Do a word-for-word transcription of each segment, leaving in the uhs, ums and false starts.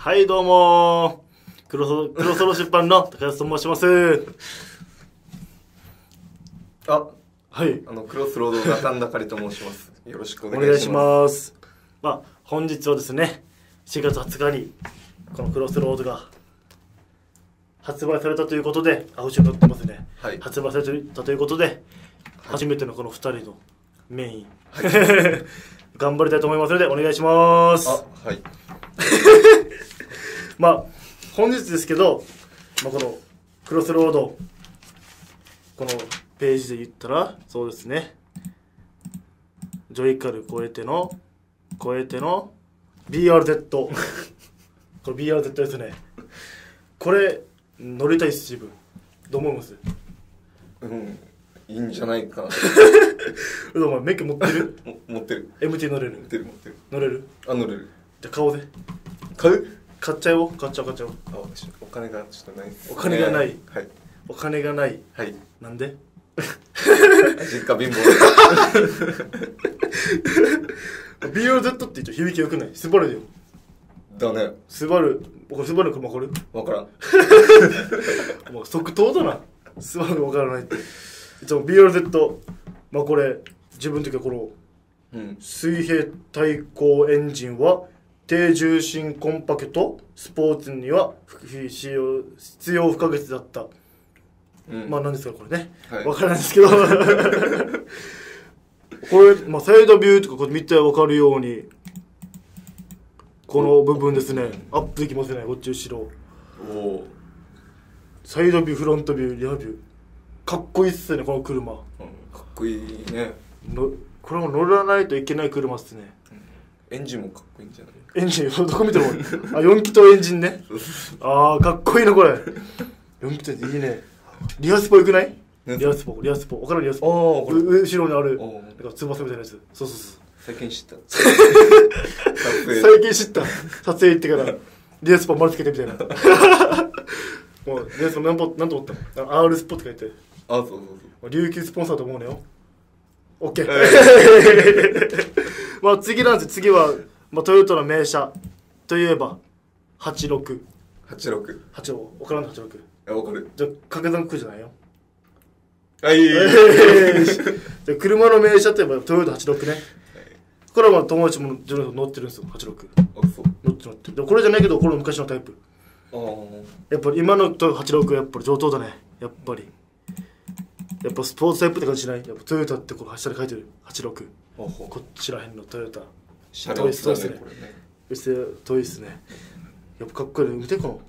はいどうもー、黒ソ黒ソロ出版の高安と申します。 あ、 はい、 あのクロスロードガタンダカリと申します。よろしくお願いします。 お願いします。まあ本日はですね、しがつはつかにこのクロスロードが発売されたということで、あ、後ろに載ってますね、 はい、 発売されたということで、はい、初めてのこのふたりのメイン、はい、頑張りたいと思いますのでお願いします。 あ、はい。 まあ本日ですけど、まあ、このクロスロードこのページで言ったらそうですね、ジョイカル超えての超えての ビーアールゼット これ ビーアールゼット ですね。これ乗りたいっす。自分どう思います？ うん、いいんじゃないかな。 お前免許持ってる？ 持ってる。 エムティー 乗れる？ 持ってる持ってる。 乗れる？ あ、乗れる。 じゃあ買おうぜ。 買う？ 買っちゃおう買っちゃおう買っちゃおう。 あ、お金がちょっとないです、ね、 お金がない。 はい。 お金がない。 はい。 なんで？ 実家貧乏。 ビーアールゼット って言うと響きよくない？スバルだよ。 だね。 スバル、僕スバルの車分かる？ 分からん。 もう即答だな。スバル分からないって。いつも ビーアールゼット、まあこれ自分の時はこの、うん、水平対向エンジンは低重心コンパクトスポーツには必要必要不可欠だった。うん、まあ何ですかこれね、はい、分からないですけどこれ、まあ、サイドビューとかこれ見て分かるようにこの部分ですね、アップできますね。こっち後ろ、おサイドビュー、フロントビュー、リアビュー、かっこいいっすねこの車、うん、 かっこいいね。 のこれも乗らないといけない車っすね、 うん、エンジンもかっこいいんじゃない？ エンジンどこ見てもあ、よん気筒エンジンね。あーかっこいいなこれ。よん気筒っていいね。リアスポいくない？リアスポ、リアスポ、分かる？リアスポ、後ろにあるなんか翼みたいなやつ。そうそうそう、 最近知った。 最近知った。撮影行ってからリアスポ丸つけてみたいな。もうリアスポなんと思ったの？ R スポって書いて、 あ、そうそうそう、 琉球スポンサーと思うのよ。 OK。 まあ次なんです。次は、まあ、トヨタの名車といえばはちろく。 はちろく、 はちろく、分からんの？はちろく、 あ、分かる。 じゃあ掛け算くじゃないよ。 はい。 じゃ車の名車といえばトヨタはちろくね、はい、これはまあ友達も乗ってるんですよ。はちろく、あ、そう乗って乗ってでこれじゃないけど、これの昔のタイプ。あ、やっぱり今のはちろくはやっぱり上等だね。やっぱりやっぱスポーツタイプって感じしない？やっぱトヨタってこう下に書いてるはちろく、こっちらへんのトヨタ車両ですね。これね遠いっすね。やっぱかっこいいね。見てこ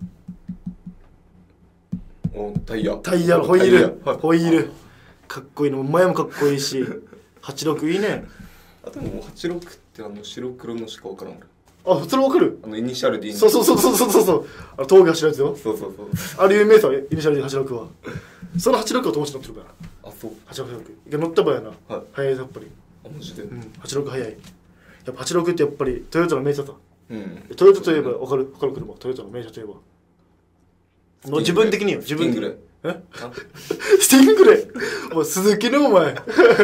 のタイヤ、 タイヤのホイール、ホイールかっこいいの。前もかっこいいし、はちろくいいね。 あともうはちろくってあの白黒のしか分からん。 あ、それ分かる？あのイニシャルでいいの？ そうそうそうそうそうそう。あの峠走るやつよ。 そうそうそう。 あれ有名さ、イニシャルではちろくは。そのはちろくは友達乗ってるから。 あ、そう。 はちろく乗った場合やな。はい。早いやっぱり。 あ、マジで。うん。 はちろく早い。やっぱはちろくってやっぱりトヨタの名車さ。うん。トヨタといえば分かる？分かる車。トヨタの名車といえば。もう自分的によ。自分的に。え？スティングレー。お前鈴木のお前。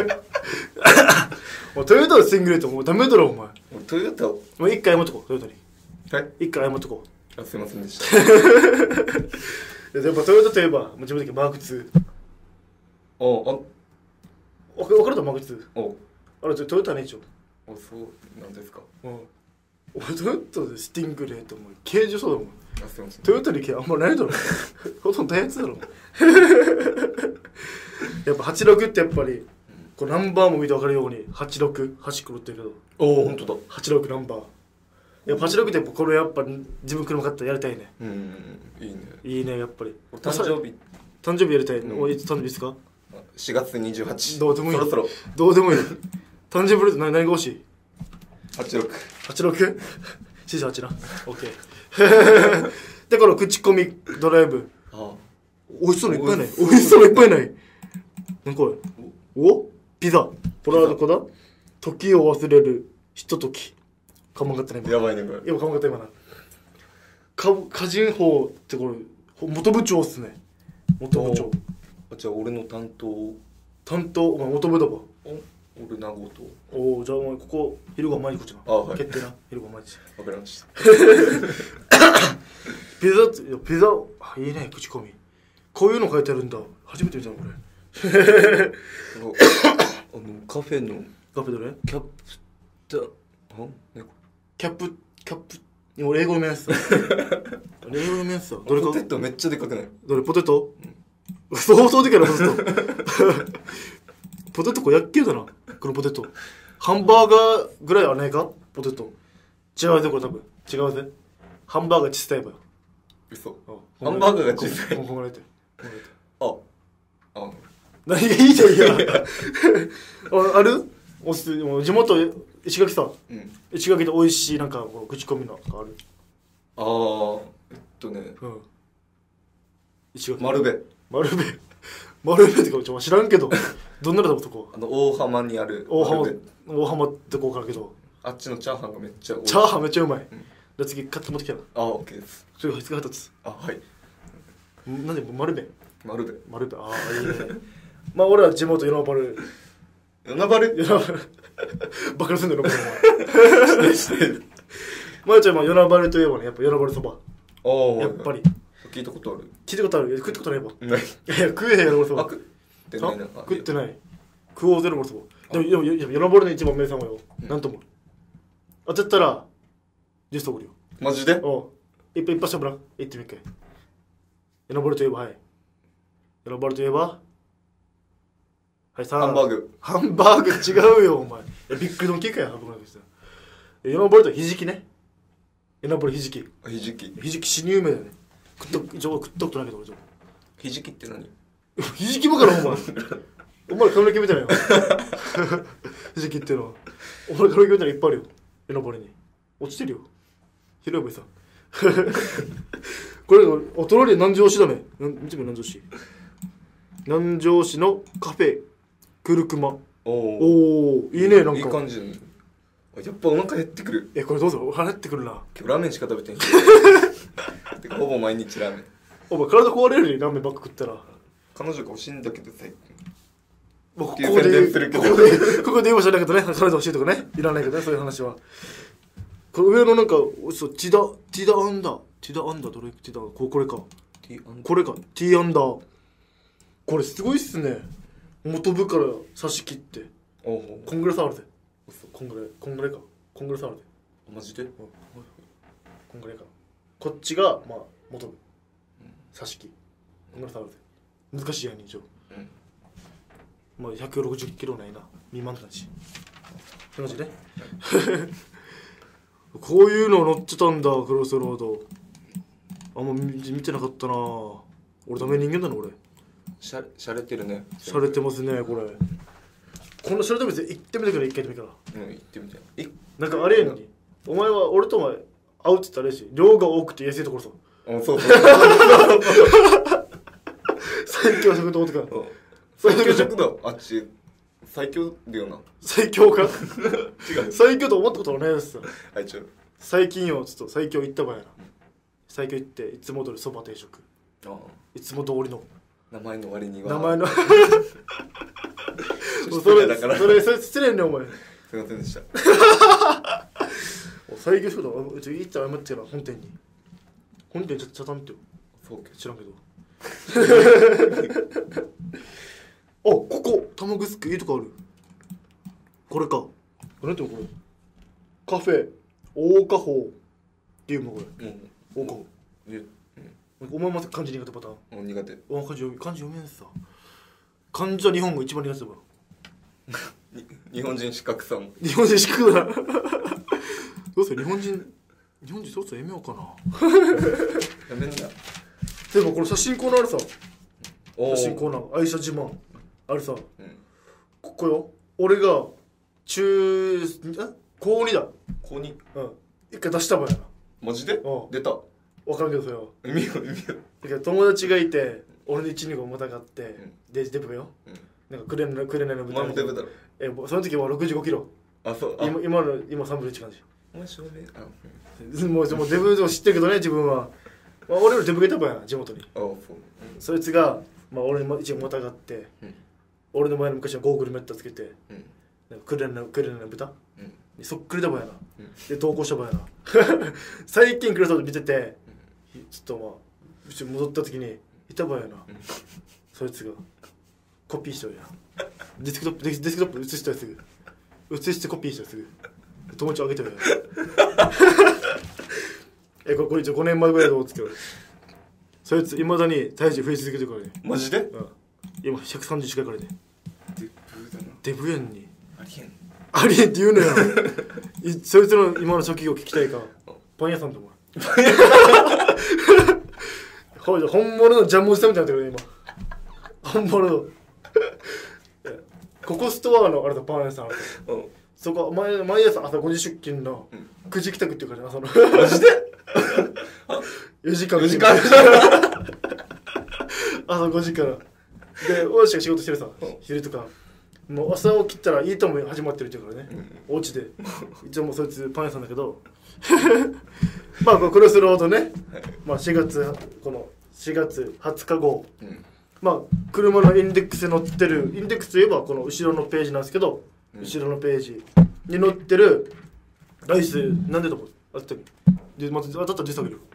もうトヨタのスティングレーってもうダメだろお前。 トヨタをもう一回謝っとこう、トヨタに。 はい。 一回謝っとこう。あ、すいませんでした。 やっぱトヨタといえばもう自分的にマークツー。 おあ。 分かるとマークツー。 おあれトヨタね一応。 お、そうなんですか。うん。 俺トヨタでスティングレーってもう軽自そうだもん。 あ、すいません。 トヨタに軽あんまないだろ。ほとんど大やつだろ。やっぱはちろくってやっぱりこうナンバーも見て分かるようにはちろく、はちくろって言うけど、 おお、ほんとだ。 はちろくナンバー。やっぱはちろくってやっぱこれやっぱ自分車買ったらやりたいね。 うん、いいね。 いいね、やっぱり。 誕生日誕生日やりたい。おいつ誕生日ですか？ しがつにじゅうはち。 どうでもいい。 そろそろどうでもいい。誕生日プレゼント何が欲しい？ はちろく。 はちろく？シーシーはちな。オッケー。でこの口コミドライブ。ああ。美味しそうのいっぱいない。美味しそうのいっぱいない。何これ？お？ピザ。ポラードコだ。時を忘れるひととき。かまんかったね。 やばいねこれ。 今かまんかった今な。か歌人法ってこれ元部長っすね。元部長。 あ、じゃあ俺の担当。 担当お前元部だわ。 俺名ごと。 おお、じゃあお前ここ昼ごはん毎日こっちな。 あ、はい。 決定な。昼ごはん毎日。 わかりました。 ピザっていやピザあいいね口コミこういうの書いてあるんだ初めて見たのこれあのカフェのカフェどれキャプタあねキャップキャップ俺英語のメンス俺英語のメンスどれかポテトめっちゃでかくないどれポテト、うん、相当でかいなポテトポテトこれやっけだなこのポテトハンバーガーぐらいはないかポテト違うぜこれ多分違うぜハンバーガー小さいばよ嘘ハンバーガーが小さいこんぐらいでああ何がいいじゃんいやあ, あるおすもう地元石垣さ、うん、石垣で美味しいなんかこの口コミのあるああえっとね、うん、 石垣丸部丸部丸部ってかちょ知らんけどどんなのだとこあの大浜にある大浜大浜ってこうからけどあっちのチャーハンがめっちゃ美味しいチャーハンめっちゃうまい、うん、じゃ次買って持ってきたらあオッケーですそれがふつかつあはいなんで丸部丸部丸部ああいいねまあ俺は地元与那原与那原与那原バカにすんだよなこのしてるまあちゃん与那原といえばねやっぱ与那原そばやっぱり聞いたことある聞いたことある食ったことないばないいや食えへん与那原そば食ってないな食ってない食おうぜ与那原そばでも与那原の一番名産はよなんとも当てたらジュースおごるよマジでおういっぱいいっぱいしゃぶらん行ってみっけ与那原といえばはい与那原といえばはいさあハンバーグハンバーグ違うよお前びっくりドンキーかよハンバーグして与那原とひじきね与那原ひじきひじきひじき死に有名だよね食った一応食ったことないけど俺ひじきって何ひじきばからお前お前髪の毛みたいなよひじきってのはお前髪の毛みたいなのいっぱいあるよ与那原に落ちてるよ広いばいさこれお隣南城市だね見てみ南城市南城市のカフェクルクマおおいいねなんかいい感じだねやっぱお腹減ってくるえこれどうぞ腹減ってくるな今日ラーメンしか食べてんてかほぼ毎日ラーメンお前体壊れるよラーメンばっか食ったら彼女が欲しいんだけど最近もうここでここでここで言いましたけどね彼女欲しいとかねいらないけどねそういう話はこれ上のなんかそうティダティダアンダーティダアンダーどれティダここれかこれかティアンダーこれすごいっすね元部から差し切っておおこんぐらい触るぜこんぐらいこんぐらいかこんぐらい触るぜマジで、うん、 こんぐらいかこっちがまあ元部差し切こんぐらい触るぜ難しいやん一応、うん、まあひゃくろくじゅっキロないな未満だしって感じねこういうの乗ってたんだクロスロードあんま 見, 見てなかったな俺ダメ人間だな俺しゃしゃれてるねしゃれてますねこれこんなしゃれてる店行ってみてくれ一回でもいいからうん行ってみてえなんかあれやのにお前は俺とお前会うって言ったらあれし量が多くて安いところさあそうそう最強食堂とか最強食堂あっち最強だよな最強か違う最強と思ったことはないですさあいつ最近よちょっと最強行ったばやな最強行っていつも通りそば定食あいつも通りの名前の割には名前のそれだからそれそれ失礼ねお前すいませんでした最強食堂うち行ったら謝ってから本店に本店ちゃちゃたんってよそう知らんけどあここ玉城いいとこあるこれか何ていうのこれカフェ大花宝っていうのこれ、うん、大花宝、うんお前また漢字苦手パターン、 うん、苦手お漢字漢字読めんさ漢字は日本語一番苦手だから日本人資格さん日本人資格だどうする日本人日本人そろそろやめようかなやめんなでもこれ写真コーナーあるさ写真コーナー愛車自慢あるさ、うん、ここよ俺が中え高にだ高にうん一回出したばやなマジで出た分からんけどそれは見よ見よだから友達がいて俺のいちにこ重たがって、うん、デジデブよ、うん、なんかくれないくれないの舞台お前もデブだろえその時はろくじゅうごキロあそう今今の今さんぶんのいち感じお前証明あ、 うん、もうもうデブを知ってるけどね自分は、まあ、俺よりデブがいたばやな地元にあそう、うん、そいつが、まあ、俺に一応重たがって、うん、俺の前の昔はゴーグルメットつけて、うん、なんかくれないくれないの豚、うん、そっくりだばやな、うん、で投稿したばやな最近クラスで見ててちょっとまあうち戻った時にいたばやな、うん、そいつがコピーしちゃうやんデスクトップデスクトップ映したらすぐ映してコピーしたらすぐ友達あげてるやんえこれこれ一応ごねんまえぐらいの思うんですけどそいついまだに体重増え続けてるからねマジで、うん、 今ひゃくさんじゅう近いからねデブだなデブやんにありえんありえんって言うのよそいつの今の職業聞きたいかパン屋さんと思う本物のジャムおじさんみたいになってるね今本物のココストアのあれだパン屋さんある、うん、そこ毎, 毎朝朝ごじ出勤の、うん、くじ帰宅っていうからね朝のマジでよじかんよじかん朝ごじからでおしが仕事してるさ、うん、昼とかもう朝起きたらいいとも始まってるっていうからね、うん、お家で一応もうそいつパン屋さんだけどまあこのクロスロードね、はい、まあしがつこのしがつはつか号、うん、まあ車のインデックスに載ってるインデックスといえばこの後ろのページなんですけど、うん、後ろのページに載ってるライスなんでだもんあったでまた当たったら実あげる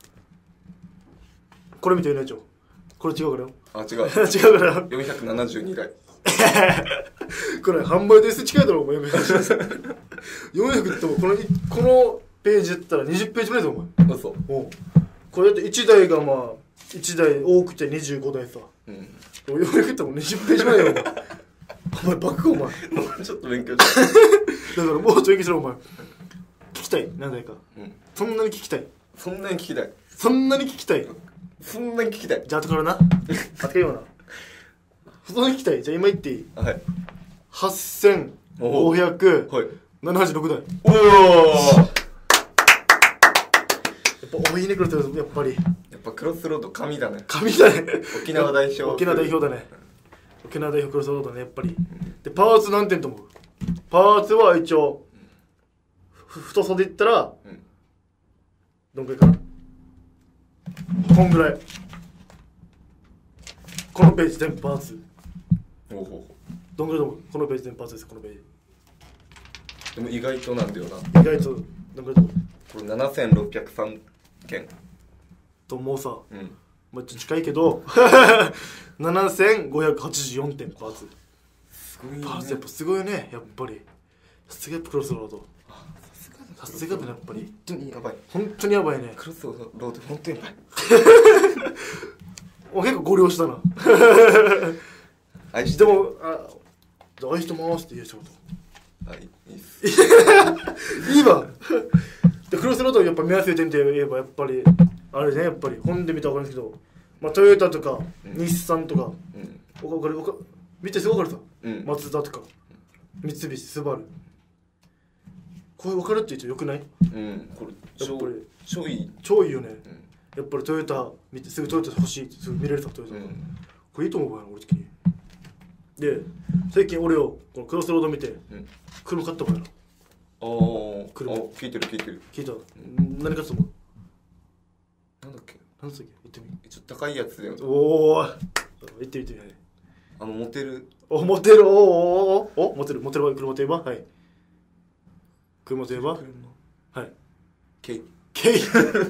これ見てみないちょこれ違うからよあ違う違うからよんひゃくななじゅうにだいこれ販売台数近いだろお前よんひゃくってもこのこのページやったらにじゅっページぐらいだお前嘘おこれだっていちだいがまあいちだい多くてにじゅうごだいさ、うん、よんひゃくってもにじゅっページぐらいよお前お前バカお前ちょっと勉強してだからもうちょっと勉強しろお前聞きたい何だいか、うん、そんなに聞きたいそんなに聞きたいそんなに聞きたいそんなに聞きたいじゃあ後からな後からよなそんなに聞きたいじゃあ今言っていいはいはっせんごひゃくななじゅうろくだいおおやっぱ多いねクロスロードやっぱりやっぱクロスロード神だね神だね沖縄代表沖縄代表だね沖縄代表クロスロードねやっぱりでパーツ何点と思うパーツは一応太さで言ったら、うん、どんぐらいかなこんぐらいこのページ全部パーツほうほうほうどんぐらいだもんこのページ全部パーツですこのページでも意外となんだよな意外とどんぐらいだもんこれななせんろっぴゃくさんけんともうさ、 うん、 まあ、ちょっと近いけどななせんごひゃくはちじゅうよんてんパーツすごいねパーツやっぱすごいねやっぱりさすがクロスロードさすがだねやっぱり本当にやばい本当にやばいねクロスロード本当にやばいお結構ご了承だな愛してでもあ愛してますって言えちゃうとはいいいっすいいわでクロスロードやっぱ見やすい点といえばやっぱりあれねやっぱり本で見たら分かるんですけど、まあ、トヨタとか、うん、日産とか、うん、おかおか見てすごい分かるさ、うん、マツダとか、うん、三菱スバルこれ分かるって言うとよくない？ うんこれやっぱり超いい超いいよね、うん、やっぱりトヨタ見てすぐトヨタ欲しいってすぐ見れるさトヨタ、うん、これいいと思うわ俺的にで最近俺をこのクロスロード見て、うん、車買ったからなああ車聞いてる聞いてる聞いた、うん、何買ったと思うなんだっけ何だっけ言ってみちょっと高いやつだよおお言ってみてみあのモテるおモテるおおおおモテるモテる車といえばはい車といえばはいケイケイ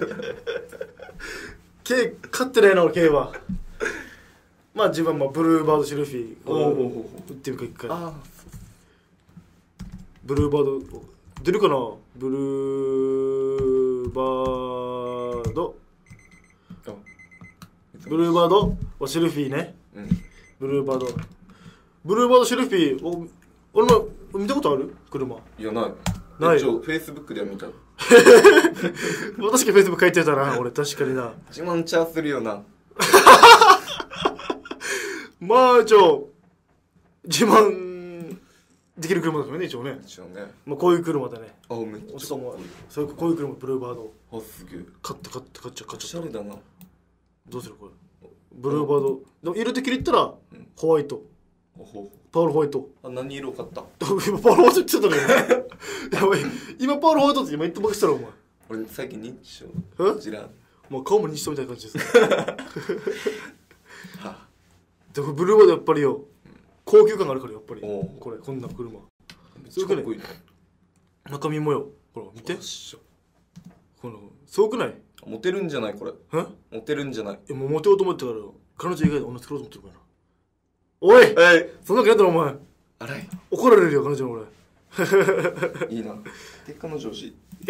ケイ買ってないな俺ケイはまあ自分はまあブルーバードシルフィーを売ってみるか一回あブルーバード出るかなブルーバードブルーバードシルフィーね、うん、ブルーバードブルーバードシルフィーお俺も見たことある車いやないないフェイスブックでは見た確かにフェイスブック書いてたな俺確かにな自慢チャーするよなまあ一応自慢できる車だからね一応ね一応ねまあこういう車だねあめっちゃしかもそういうこういう車ブルーバードあすげえ買って買って買っちゃ買っちゃおしゃれだなどうするこれブルーバードでも色的に言ったら、うん、ホワイトパールホワイトあ何色買った今パールホワイトって言ってたのよやばい今パールホワイトって今言ってばっかしたらお前俺最近認知症知らんもう顔も認知症みたいな感じですはあ、でもブルーバードやっぱりよ、うん、高級感があるからやっぱりこれこんな車めっちゃかっこいいね中身もよほら見てこのすごくないモテるんじゃないこれ。 えモテるんじゃない。 いやもうモテようと思ってから彼女以外で女作ろうと思ってるからな。おい、 はい、 そんなわけないだろお前。 あらい、 怒られるよ彼女の俺。 いいな。で彼女欲しい。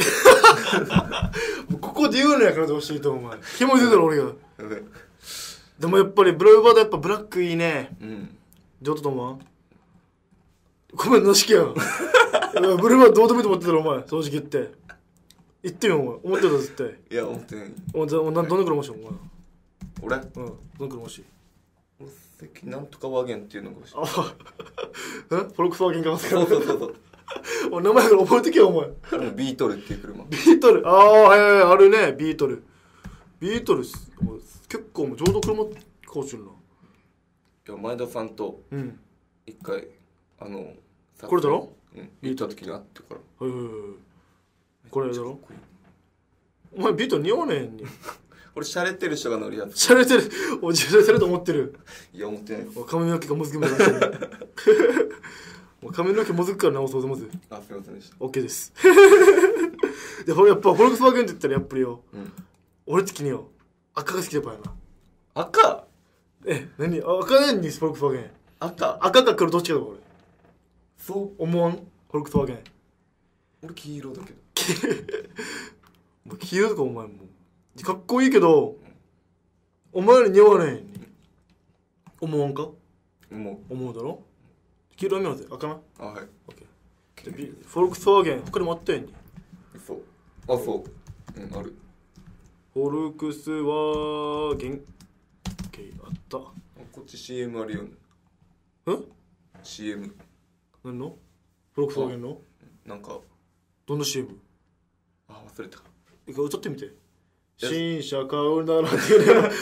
もうここで言うのや彼女欲しいとお前。気持ちいいだろ俺が。でもやっぱりブラウバードやっぱブラックいいね。うん。上手と思う？ごめんなしきやん。ブルーバードどうでもいいと思ってたろお前。正直言って。言ってよお前。思ってた絶対。 いや思ってない。 お前どんな車欲しいお前。 俺？ うん。どんな車欲しい？ 俺席なんとかワーゲンっていうのが欲しい。 あえフォルクスワーゲンかますから。 そうそうそうそう。 お名前から覚えてけよお前。 ビートルっていう車。 ビートル、ああはいはいあるねビートル。ビートル結構もう上等車買うしるな。 いや前田さんと一回、うん、あのこれだろ？ うん行った時に会ってから。 はいはいはい。これだろ？お前ビートル似合わねえんに。 俺シャレてる人が乗るやつ。 シャレてる。おじさんシャレと思ってる。 いや思ってない。 髪の毛がもずくみたいな。髪の毛もずくから直そうぜまず。 あすいませんでした。 オッケーです。でほらやっぱフォルクスワーゲンって言ったらやっぱりよ。うん、俺的によ赤が好きだからな。 赤？ え何赤何にフォルクスワーゲン。 赤？ 赤か黒どっちかだ俺。 そう思わん？フォルクスワーゲン。 俺黄色だけど。 もう黄色とかお前もうかっこいいけど、お前に似合わない。思わんか？ 思う。 思うだろ？黄色見ようぜ。赤な？ あはい。 オッケー。フォルクスワーゲン他にもあったやんに。 そう。あそう。うんある。 フォルクスワーゲン。オッケーあった。 こっち シーエム あるよね。 えシーエム。 何の？フォルクスワーゲンの？ なんかどんな シーエム？ あ忘れた。 一回歌ってみて。新車買うならっていうね。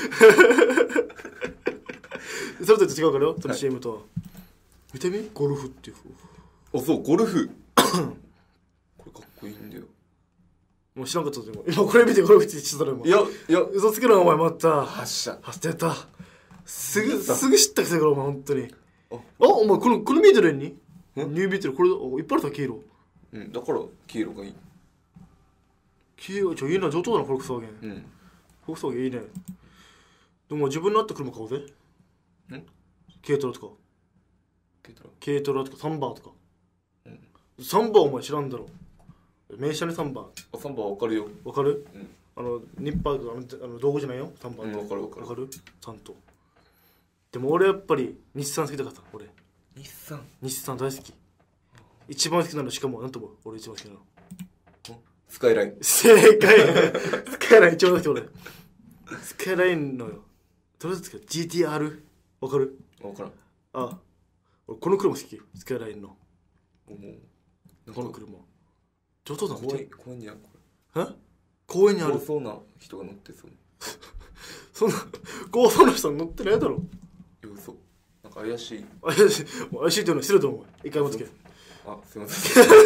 それと違うからよ、その シーエム とは。見てみゴルフっていう。 あそうゴルフ。これかっこいいんだよ。 もう知らんかったぞ今。今これ見てゴルフって言ってたら今。 いやいや嘘つけろお前また。 発射。 発射た。すぐすぐ知ったくせからお前本当に。あお前このこのビートルに？ニュービートルこれいっぱいあるた黄色。 うんだから黄色がいい。 黄色ちょいいな上等だなフォルクスワーゲン。うん。フォルクスワーゲンいいね。でも自分のあった車買おうぜ。ん？軽トラとか。軽トラ？軽トラとかサンバーとか。うん。サンバーお前知らんだろ。名車にサンバー。 あサンバーわかるよ。 わかる？うん。あのニッパーとかあの道具じゃないよサンバーって。 うんわかるわかる。 わかる？ちゃんと。でも俺やっぱり日産好きだから俺。 日産？ 日産大好き。一番好きなのしかもなんとも俺一番好きなの。 スカイライン。 正解。スカイライン一番好き俺。スカイラインのよ。どれですか ジーティーアール？ わかる？ わからん。 あ、俺この車好き。スカイラインの。もうこの車。上等だ公園公園にあるこれ。え？公園にある。 怖そうな人が乗ってそう。 そんな怖そうな人乗ってないだろ。 いや嘘。なんか怪しい。 怪しい。怪しいっていうのは失礼だお前。一回もつけ。 あすいません。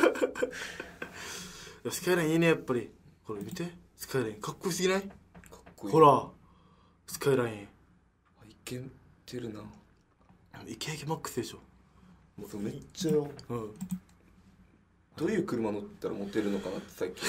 スカイラインいいねやっぱり。これ見てスカイラインかっこよすぎない？かっこいい。 ほらスカイライン。 あいけてるな。 イケイケマックスでしょ。 もうめっちゃよ。うん。どういう車乗ったらモテるのかなって最近。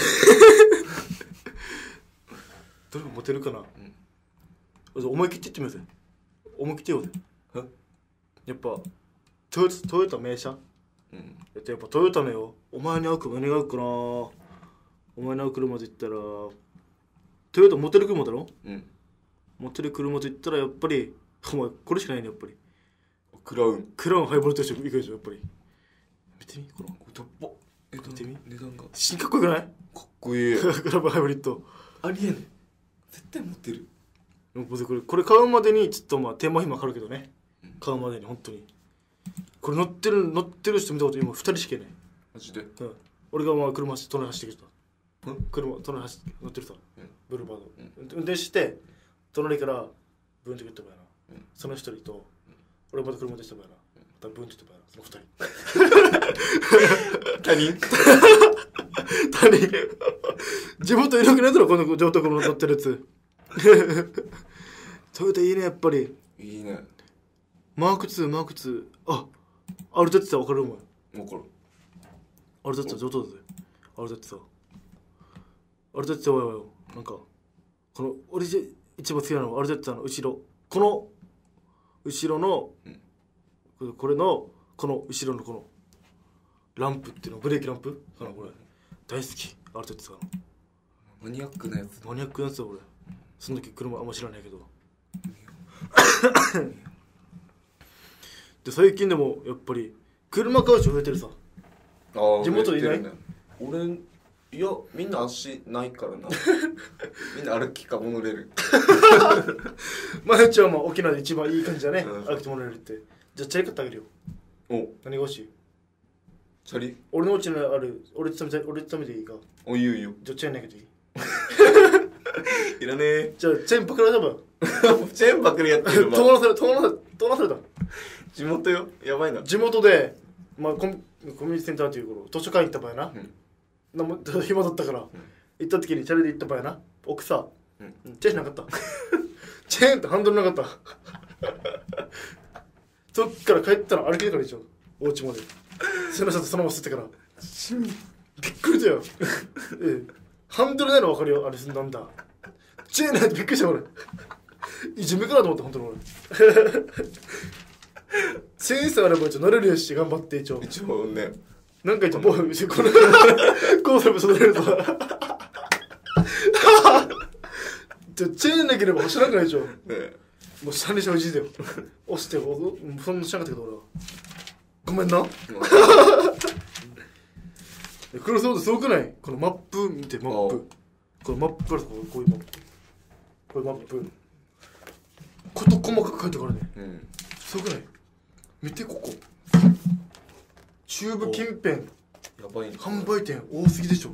どれがモテるかな。うん。思い切って言ってみようぜ。思い切ってようぜ。え？やっぱトヨタトヨタ名車。うん、やっぱトヨタのよお前に合う車何が合うかな。お前に合う車で言ったらトヨタモテる車だろ。うんモテる車で言ったらやっぱりお前これしかないねやっぱり。 クラウンクラウンハイボルテージいくでしょやっぱり。見てみこのトッポえ見てみ値段が新かっこよくない？かっこいい。 クラブハイブリッドありえん絶対持ってる。 これこれ買うまでにちょっとまあ手間暇かかるけどね、うん、買うまでに本当にこれ乗ってる乗ってる人見たこと今ふたりしかいない。 マジで？うん。 俺がまあ車走隣走ってきた。うん。車隣走って乗ってるさ。うん。ブルーバード。うん。運転して隣からブーンって言ったばやな。うん。その一人と、うん、俺また車でしたばやな。うん。またブーンって言ったばやな。その二人。他人。他人。地元いなくないだろこの上等車乗ってるやつ。トヨタいいねやっぱり。 いいね。 マークツーマークツーあ。アルテッツァ分かるお前。 分かる。 アルテッツァ上等だぜ。アルテッツァアルテッツァはよなんかこの俺じ一番好きなのはあれだったの後ろこの後ろの、うん、これのこの後ろのこのランプっていうのブレーキランプかなこれ大好きあれだってさマニアックなやつマニアックなやつだ俺その時車あんま知らないけどで最近でもやっぱり車買う人増えてるさあ地元いない、ね、俺いやみんな足ないからなみんな歩きかモノレールまゆちゃんも沖縄で一番いい感じだね、うん、歩きとモノレールってじゃあチャリ買ってあげるよお何が欲しいチャリ俺のうちにある俺つめ俺つめていいかおいいよいいよじゃあチェーン投げていいいらねえじゃあチェーンパクられたばチェーンパクリやってるわ友達され友達友達された地元よやばいな地元でまあコンコミュニティセンターっていう頃図書館行った場合な、うんなんも暇だったから、うん、行った時にチャリで行った場合な奥さ、うん、チェーンなかったチェーンってハンドルなかったそっから帰ったら歩けるから一応お家までその人とそのまま吸ってからびっくりだよええハンドルないの分かるよあれすんだんだチェーンないってびっくりした俺いじめかなと思った本当に俺センスあれば一応乗れるやし頑張って一応一応ねなんか一応このこうすればそれるとチェーンなければ走らなくないでしょ、ね、もう下にしておじいだよ押してそんなしなかったけど俺はごめんなクロスロードすごくないこのマップ見てマップこのマップからこうこういうマップこういうマップこと細かく書いてからね、うん、すごくない見てここ中部近辺やばい、ね、販売店多すぎでしょ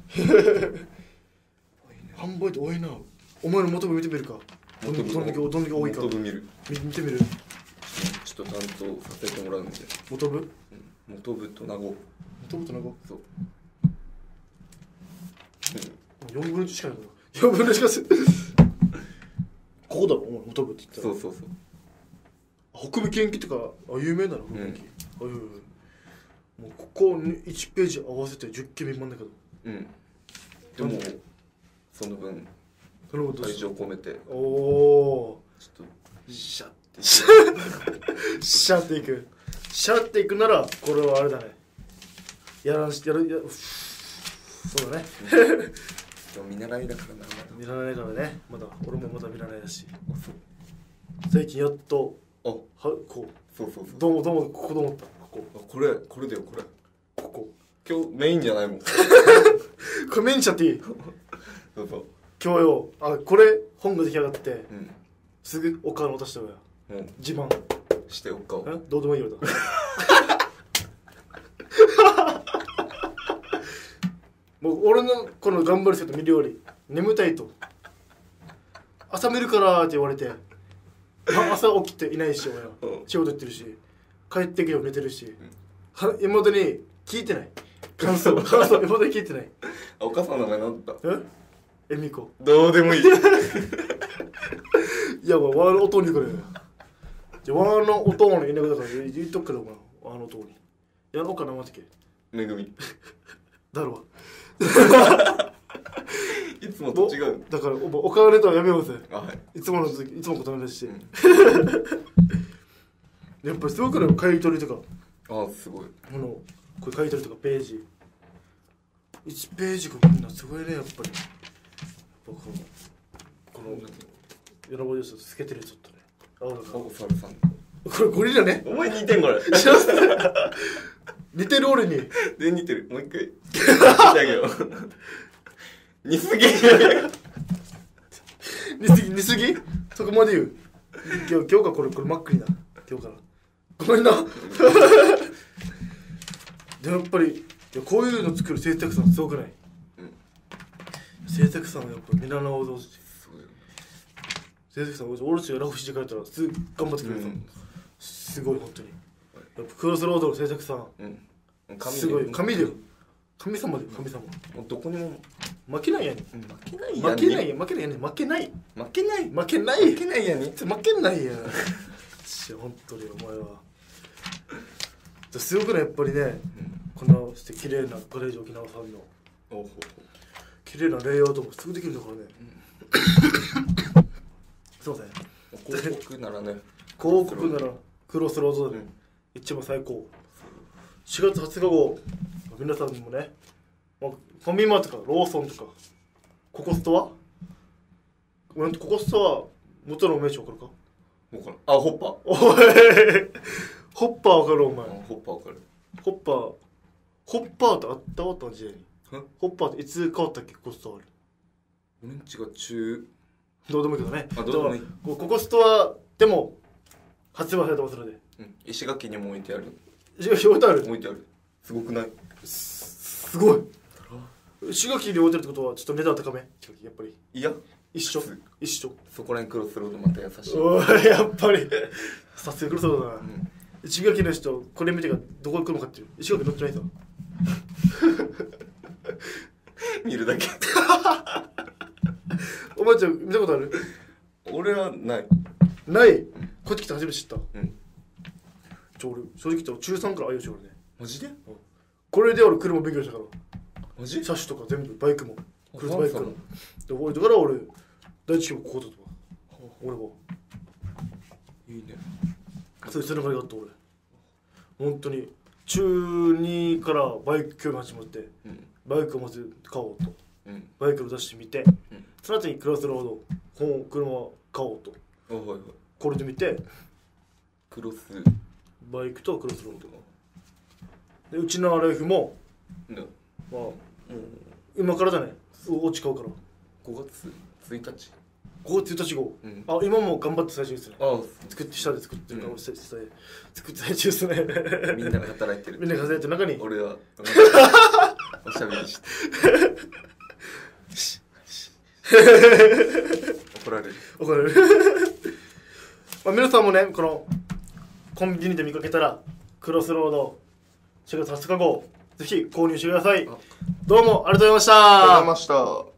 販売店多いなお前の元部見てみるかどんだけどんだけ多いか元部見る見てみるちょっと担当させてもらうんで元部、 うん、元部と名護元部と名護そう、 うん、よんぶんのいちしかないからよんぶんのいちしかすここだろお前元部って言ったらそうそうそう北部研究とかあ有名なの北部研究、うん、あいうもうここいちページ合わせてじゅっけん未満だけどうんでもその分愛情込めておおちょっとシャッてシャッていくシャッていくならこれはあれだねやらんしやるやそうだねでも見習いだからな見習いだからねまだ俺もまだ見習いだし最近やっとあはこうそうそうそうどうもどうもここどう思ったこここれこれだよこれここ今日メインじゃないもんこれメインしちゃっていいそうそう今日よあこれ本が出来上がって、うん、すぐお顔に渡したわよ、うん、自慢してお顔どうでもいいよだもう俺のこの頑張る人と見るより眠たいと朝見るからって言われて朝起きていないし俺は、うん、仕事行ってるし帰ってきて寝てるし、うん、妹に聞いてない感想感想妹に聞いてないお母さんの名前何だったええみこどうでもいいいやもうワーの音にくれじゃワーの音のいなくだから言っとくけどワーの音にやろうかな待ってけめぐみだろいつもと違うだからおお金とはやめようぜ、 はい、 いつもの時いつもことないし、うん、やっぱりすごくない買い取りとかああすごいこのこれ買い取りとかページいちページがみんなすごいねやっぱりこのこのヨナボディス透けてるちょっとね青だからお猿さんこれゴリラねお前似てんこれ似てる俺にで似てるもう一回してあげよう似すぎ似すぎ似すぎそこまで言う今日今日からこれこれ真っ赤にな今日からごめんなでやっぱりこういうの作る製作さんすごくない、うん、製作さんはやっぱ見習おうとして製作さん俺たちがラフしてくれたらすぐ頑張ってくれる、うん、すごい本当にやっぱクロスロードの製作さん、うん、すごい神だよ神様だよ神様もうどこにも負けないやに、 うん、負けないやに負けないや負けないやに負けない負けない負けない負けないやに負けないや本当にお前はすごくねやっぱりね、うん、こんな綺麗なガレージ沖縄さんの綺麗なレイアウトもすぐできるんだからね、うん、すいません広告ならね広告ならクロスロードだね、うん、一番最高。しがつはつか号皆さんにもね、まあ、ファミマとかローソンとかココストは俺ココストは元の名称分かるか。 分かる。あ、ホッパー。 おいホッパー分かるお前。 ホッパー分かる。 ホッパーホッパーってあったわった時代に。ホッパーっていつ変わったっけ。ココストはある。 俺んちが中どうでもいいけどね。 あ、どうでもいい。 ココストはでも発売された場所で、 うん、石垣にも置いてある。 石垣置いてある。 置いてある。すごくない？ す, すごい。石垣に置いてるってことはちょっと値段高め。石垣やっぱり。 いや一緒一緒。 そこら辺クロスロードまた優しい。 おいやっぱりさすがクロスロードだな、うん、石垣の人これ見てからどこ行くのかっていう。石垣乗ってないぞ見るだけお前ちゃん見たことある？ 俺はないない、うん、こっち来て初めて知った。うんちょ俺正直言ったら中さんから愛用しようね。 マジで、うん、 これで俺車勉強したから。 マジ車種とか全部バイクもクロスバイクもで俺だから俺第一希望ここだとか俺はいいね。そういう背中があった俺本当に中にからバイク興味始まって、うん、バイクをまず買おうと、うん、バイクを出してみて、うん、その後にクロスロードこの車を買おうと、はいはい、これで見てクロスバイクとクロスロードでうちのライフも、うん、まあ、うん、今からだね。お家買うからごがつついたちごがつついたち号、うん、あ今も頑張って最中ですね。あ作って下で作ってるから、うん、作って最中ですねみんなが働いてるみんなが働いてる中に俺はおしゃべりして怒られる怒られるまあ皆さんもねこのコンビニで見かけたらクロスロードしがつはつか号ぜひ購入してください。どうもありがとうございました。 ありがとうございました。